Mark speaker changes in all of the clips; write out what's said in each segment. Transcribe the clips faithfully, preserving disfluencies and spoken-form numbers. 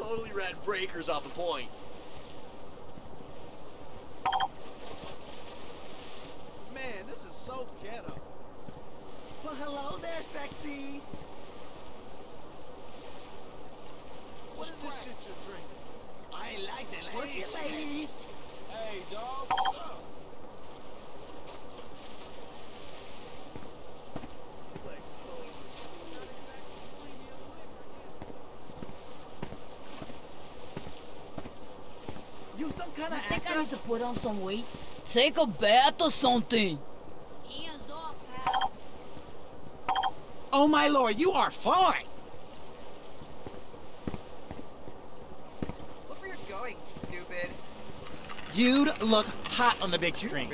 Speaker 1: totally ran breakers off the point.
Speaker 2: Man, this is so ghetto.
Speaker 3: Well, hello there, Spexy.
Speaker 2: What is this shit you're drinking?
Speaker 3: I like the ladies. ladies.
Speaker 2: Hey, dog, what's up?
Speaker 3: You some kind
Speaker 4: You
Speaker 3: of
Speaker 4: think I
Speaker 3: actor?
Speaker 4: need to put on some weight? Take a bath or something. Hands off, pal.
Speaker 3: Oh my lord, you are fine.
Speaker 5: Look where you're going, stupid.
Speaker 3: You'd look hot on the big screen.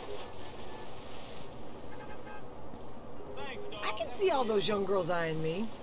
Speaker 6: I can see all those young girls eyeing me.